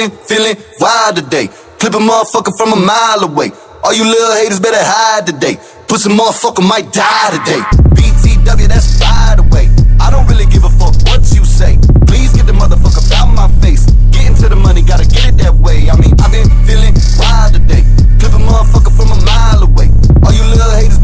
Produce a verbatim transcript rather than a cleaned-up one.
been feeling wild today. Clip a motherfucker from a mile away. All you little haters better hide today. Pussy motherfucker might die today. B T W, that's by the way. I don't really give a fuck what you say. Please get the motherfucker out my face. Getting to the money, gotta get it that way. I mean, I've been feeling wild today. Clip a motherfucker from a mile away. All you little haters